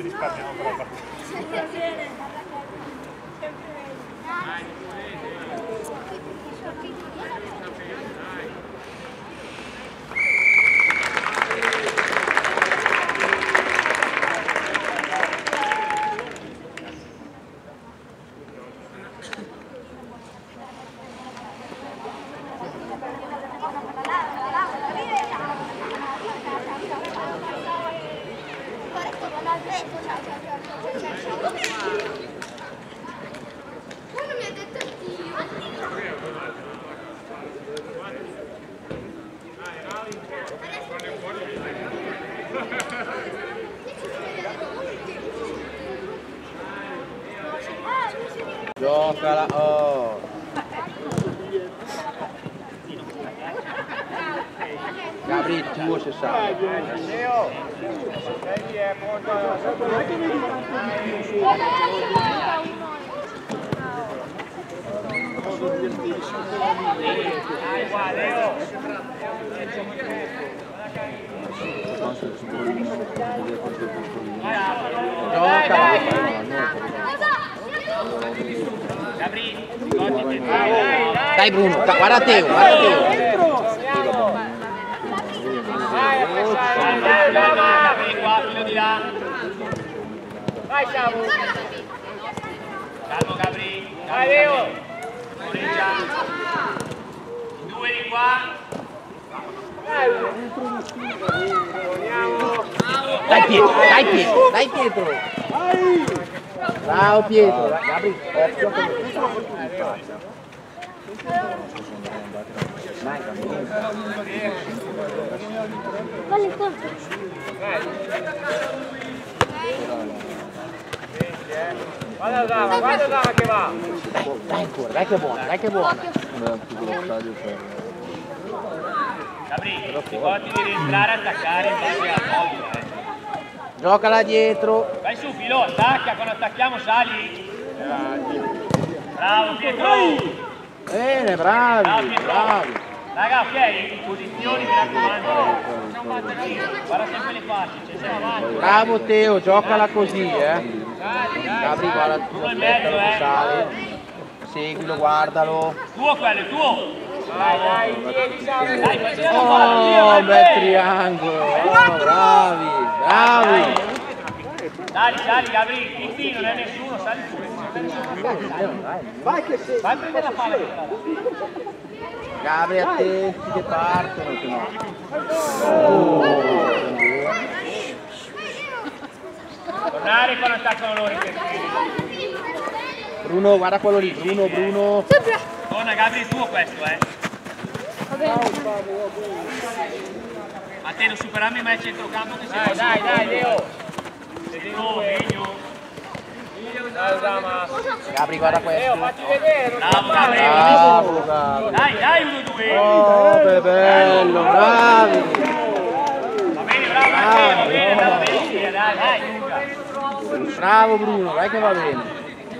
ci risparmiamo per la partita. Giocala, oh! Gabri, tuo se sa. Dai Bruno, guarda te, guarda te. Vai Samu! Calmo Gabri! Vai Leo! Due di qua! Dai Pietro, dai Pietro, dai Pietro! Bravo Pietro, Gabri, occhio che Vale incontro. Guarda Zama che va! Dai ancora, dai che è buona, dai che è buona. Gabri, ricordati di rientrare a attaccare in base al modulo. Giocala dietro. Vai su Filo, attacca, quando attacchiamo sali. Bravo Pietro! Bene, bravi, bravi. Raga, ok, in posizioni mi raccomando. Guarda sempre le facce, ci siamo avanti. Bravo Teo, giocala così, Gabri, guarda, Uno in mezzo, sale. Seguilo, guardalo. Tuo quello, è tuo! Dai, facciamo Oh, un bel triangolo. Oh, bravi, bravi. Sali, Gabri, Titti, non è nessuno, sali pure. Vai a prendere la palla. Gabri, attenti che partono, se no. Tornare quando attaccano loro. Bruno, guarda quello lì, Bruno. Torna Gabri, è tuo questo, Ma te lo superami mai al centrocampo che sei. Dai, Leo. Meglio. Gabri, guarda questo. Fatti vedere. Bravo Gabri. Bravo, Gabri. Dai, 1-2. Oh, che bello, bravi. Va bene, bravo, dai, Luca. Bravo Bruno, dai che va bene.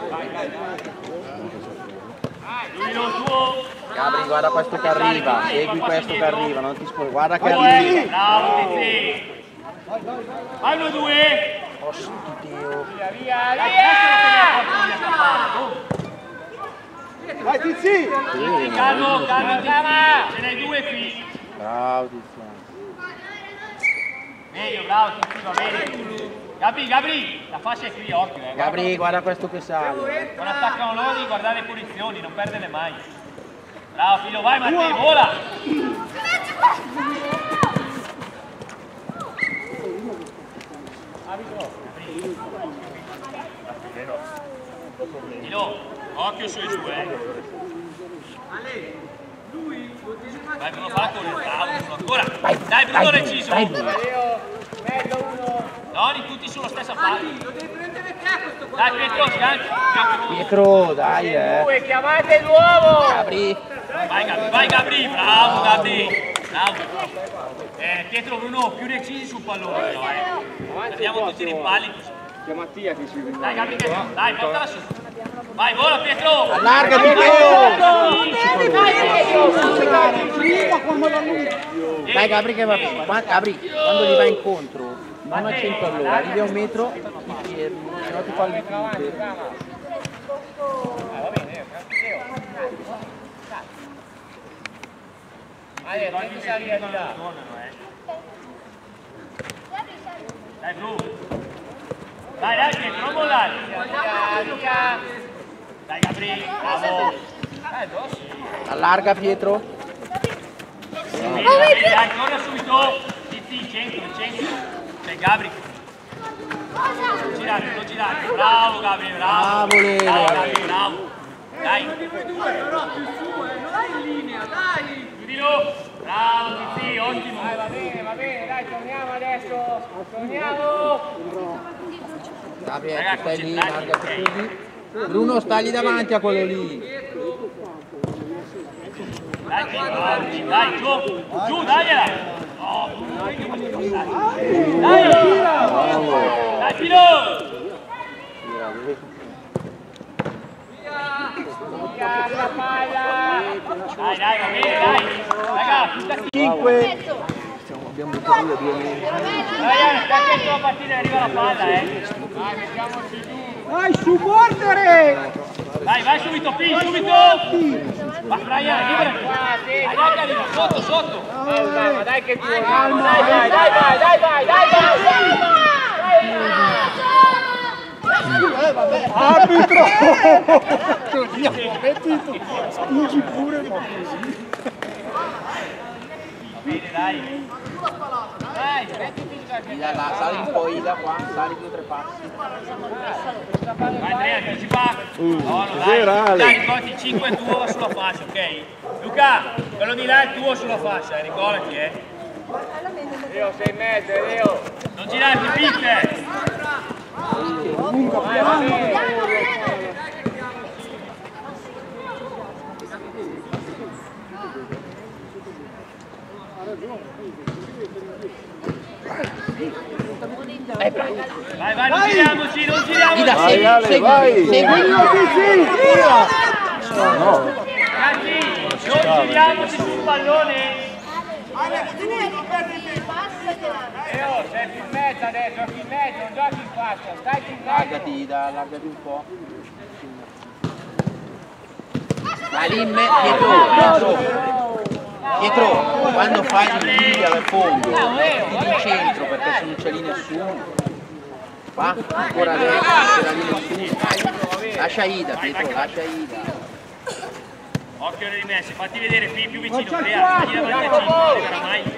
Gabri, guarda questo che arriva, segui questo che arriva, non ti spoglio, guarda che arriva. Bravo Tizi. Vai 1-2. Ostidio. Via. Vai Tizi! Calmo, ce n'hai due qui. Bravo Tiziano. Meglio, bravo Tizi, va bene. Gabri, la fascia è qui, occhio. Gabri, guarda questo che sale. Quando attaccano loro devi guardare le posizioni, non perderle mai. Bravo Filo, vai Matteo, vola! Filo, occhio su e giù, Vai Bruno, fa la correre, bravo ancora. Dai Bruno, deciso. No, di tutti sulla stessa palla. Lo devi prendere te questo qua. Dai Pietro, Pietro, dai Due, chiamate l'uomo. Gabri. Vai Gabri, bravo Gabri. Bravo. Pietro, Bruno, più decisi sul pallone però, Andiamo tutti nei palli così. C'è Mattia che ci vede. Dai Gabri, dai, portala su. Vai, vola Pietro. Allargati Teo. Dai Gabri che va. Gabri, quando gli va incontro, non al centro allora, arrivi a 1 metro, ti fermi, se no ti fa il Va bene, prendi salire di là. Dai Bru! Dai Pietro, non mollare! Dai Gabri, bravo! allarga Pietro. Dai, torna subito! Zitti, centro. C'è Gabri. Non girare, bravo Gabri, bravo! Bravo Lele! Bravo Gabri, bravo! Dai! Chiudilo! Bravo Zitti, ottimo! Va bene, dai, torniamo adesso. Torniamo. Dai Pietro, stai lì, largati così. Bruno, stagli davanti a quello lì. Dai, giù, dagliela! Dai, Pino! La palla. Dai, va bene, dai! Raga, 5. Abbiamo buttato via 2 minuti. Dai, stai attento alla partita, arriva la palla, Dai, mettiamoci giù. Vai su mordere! Vai subito, Pi, subito! Va, Brian, libera! Dai, arriva, sotto! Ma dai che tu, dai! Arbitro! Metti tu, spingi pure ma così. Bene, dai! Ida là, sali un po', Ida qua, sali 2 o 3 passi. Vai Andrea, anticipa! No, dai, ricordati, 5 è tuo sulla fascia, ok? Luca, quello di là è tuo sulla fascia, ricordati, Leo, sei in mezzo, Leo. Non girarti, pinte! Vai, non giriamoci! Ida, segui! Ragazzi, non giriamoci sul pallone! Leo, sei più in mezzo adesso, giochi in mezzo, non giochi in faccia, stai più in mezzo. Allargati Ida, allargati un po'. Vai lì in mezzo, Pietro, quando fai il giri al fondo, metti in centro perché se non c'è lì nessuno. Va, ancora adesso, c'è lì nessuno. Lascia Ida, Pietro, lascia Ida. Occhio alle rimesse, fatti vedere più vicino, Andrea, dagli davanti a 5, non arriverà mai.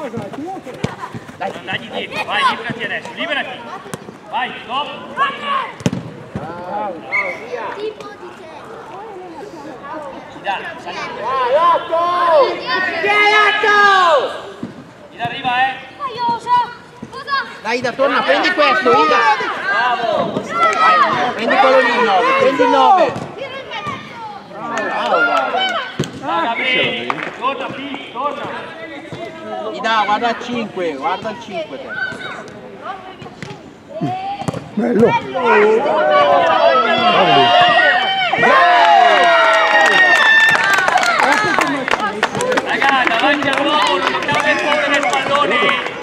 Non dagli dietro, vai, liberati adesso, liberati. Vai, stop. Ida, sali. Ida arriva, Dai Ida, torna, prendi questo, Ida. Bravo. Vai, prendi quello lì, il 9, prendi il 9. Bravo, Dai Gabriele, torna, Pi, torna. Ida, guarda il 5, guarda il 5 te. Bello! Raga, davanti all'uomo, non dobbiamo mettere nel pallone.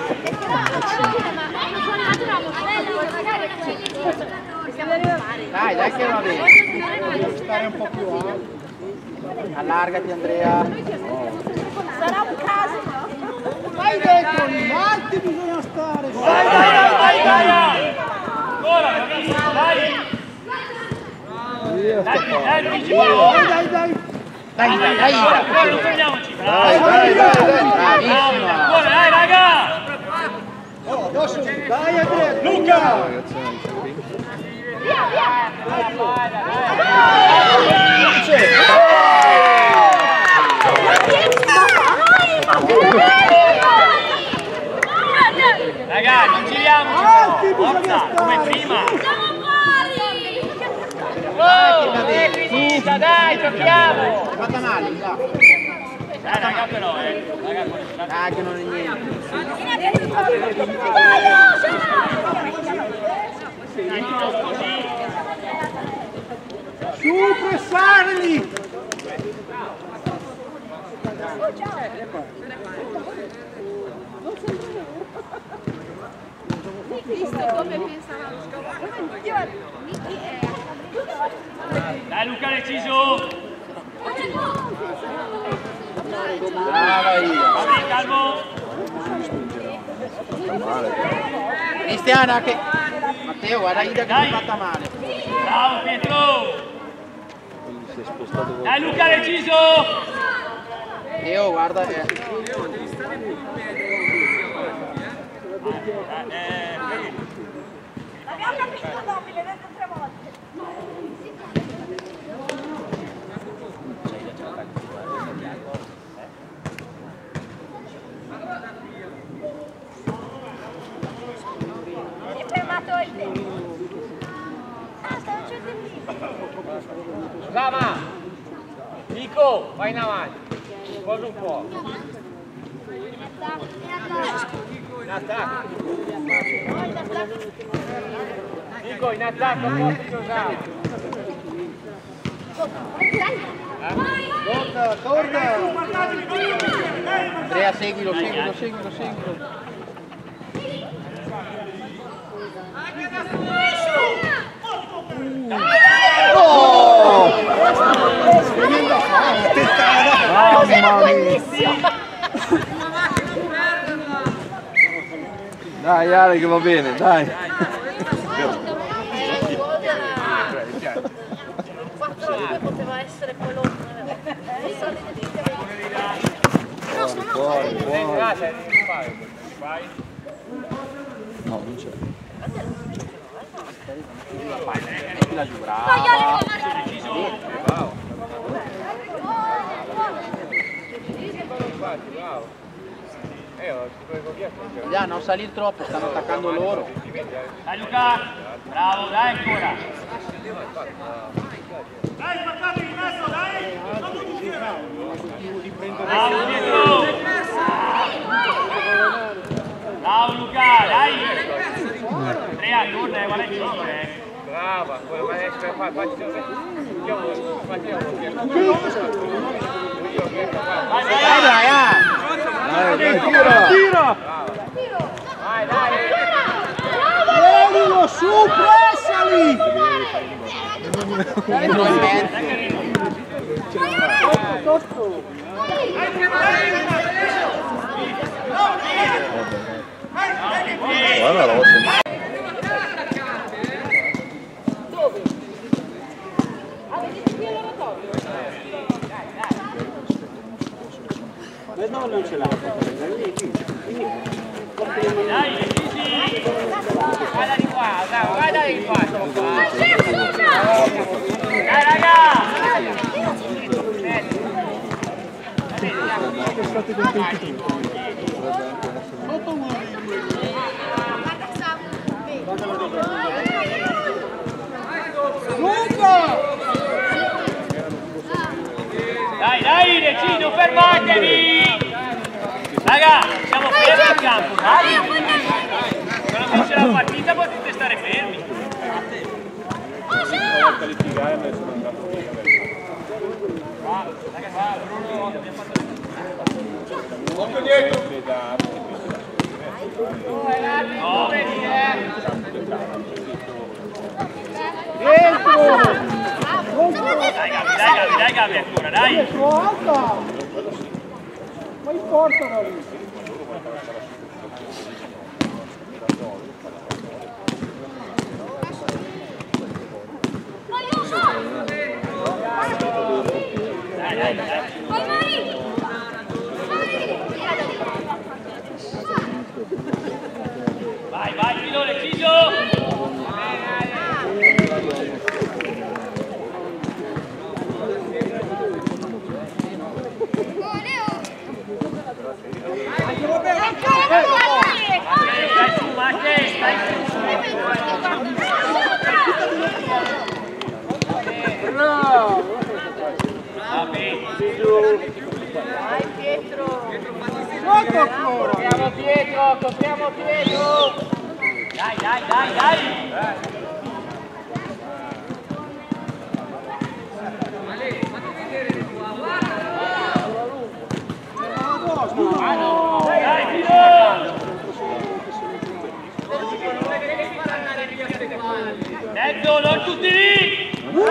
Dai che va bene. Devi stare un po' più alto. Allargati Andrea. Sarà un caso, no? Vai dentro, in alti bisogna stare. Vai! Ancora, bravissimo, dai! Dai, principale! Dai, Ancora, non fermiamoci! Bravo! Dai. bravissima. Ancora, dai, raga! Dai Andrea, Luca! Raga, non giriamoci! Forza, come prima! Oh, è finita, dai, giochiamo! È fatta male, dai. Dai, raga, però, raga, Dai che non è niente. così! Su, pressarli! Visto come pensavamo. Dai Luca, deciso! Brava Ida. Va bene, calmo! Cristiana che... Matteo, guarda Ida che si è fatta male. Bravo Pietro! Dai Luca, deciso! Matteo, guarda... L'abbiamo capito dopo, l'hai detto 3 volte. Hai fermato il tempo. Ah, stavo facendo il tempo. Zama! Nico, vai in avanti. Posa un po'. In attacco. Nico, in attacco, porti Giuseppe. Torna! Andrea, seguilo. Dai Ale che va bene, dai. Poteva essere quello. Fuori. Vai. No, non c'è. La giurava. Bravo. Già, non salire troppo, stanno attaccando loro. Dai Luca! Bravo, dai ancora! Dai, spaccatevi in mezzo, dai! Bravo Pietro! Bravo Luca, dai! Andrea, torna, guarda il giro, Brava, quello che riesce a fare, faccio Vai, Dai, Brian! Tira! Dai! Tienilo su, pressali! Entrò in mezzo. Guarda la rossa. No, non ce l'ha. dai, sì! Guarda di qua, guarda di qua. Dai raga! State contenti tutti. Dai, decido, fermatevi! Raga, siamo fermi in campo, dai! Quando finisce la partita potete stare fermi. Una volta litigare me ne sono andato via. Occhio dietro! Dai Gabi ancora, dai! Guarda! Fai forza da lì! Vai, Filo, deciso! Stai su, Matteo, stai su! Va bene! Vai Pietro! Gioco ancora! Copriamo Pietro! Dai! Dai, Filo! tutti lì!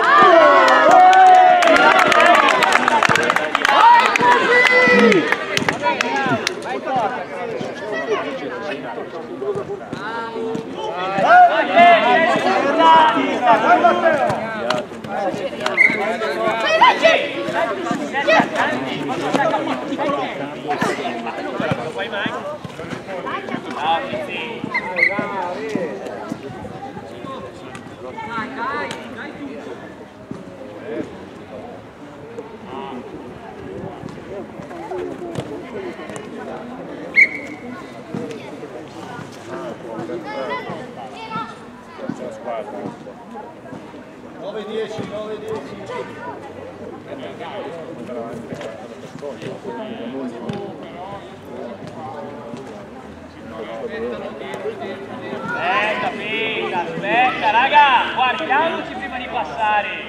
Aspetta, raga, guardiamoci prima di passare.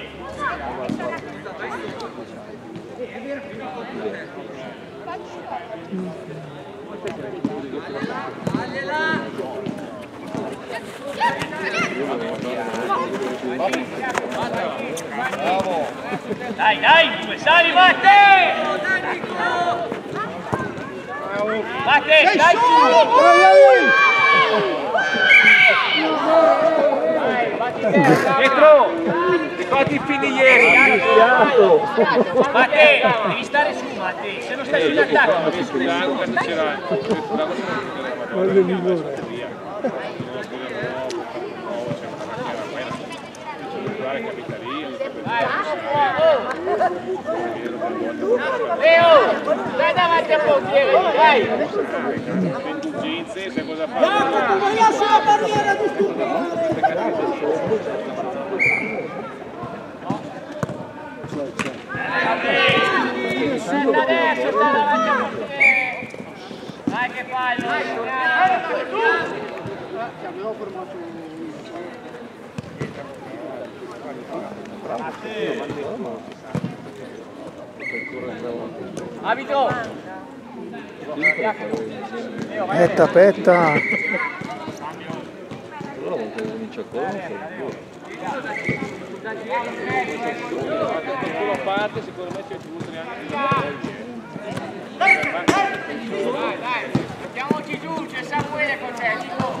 Dai, dai, due sali, Matte! Matte, dai su! Pietro! Ricordati i fini ieri! Matte, devi stare su, Matte, se non stai su in attacco non riesci Sul lago perché c'era Leo, dai davanti al portiere, dai! indulgenze, sai cosa fare? Jacopo, vai a sulla barriera di stupido! Adesso sta davanti al portiere! Dai che fai, dai! Abbiamo formato Abito! Petta, petta! Qualcuno parte, secondo me c'è 2 o 3 anni. Dai, mettiamoci giù, c'è Samuele con te,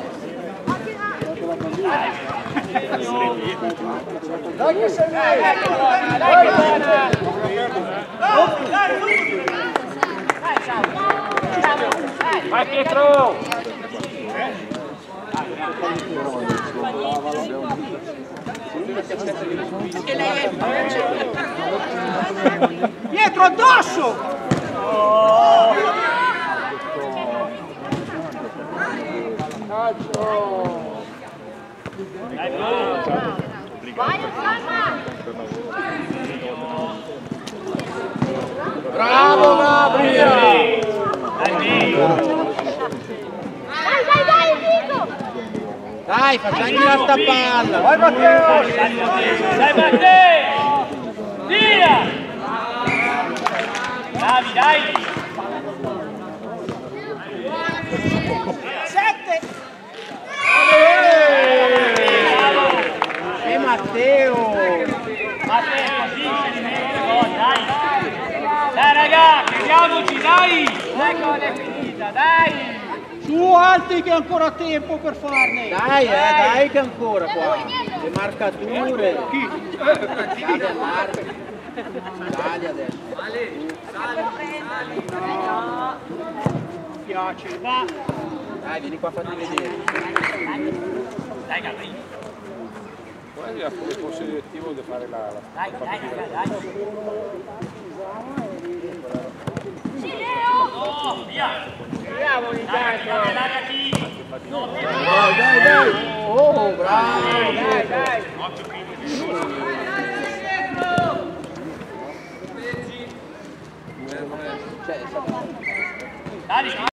Dai che sei dai che buona, dai che buona! Dai, ciao! Vai Pietro! Pietro addosso! Vai, Osama! Bravo Gabriele! Dai, Enrico! Dai, facciamo girare sta palla! Vai Matteo! Dai, Matteo! Tira! Bravi, dai! 7! E Matteo! Matteo, così se li mette, dai! Dai, raga, crediamoci, dai! Ecco, è finita, dai! Su alti che è ancora tempo per farne! Dai che ancora qua! Le marcature! Chi? Sali adesso! Piace, va! Dai, vieni qua a farti vedere! Dai, Gabri! Guarda come fosse direttivo di fare la Dai! Sì, Leo! Oh, via! Bravo intanto! Dai! Oh, bravo! Dai! Cioè, Dai,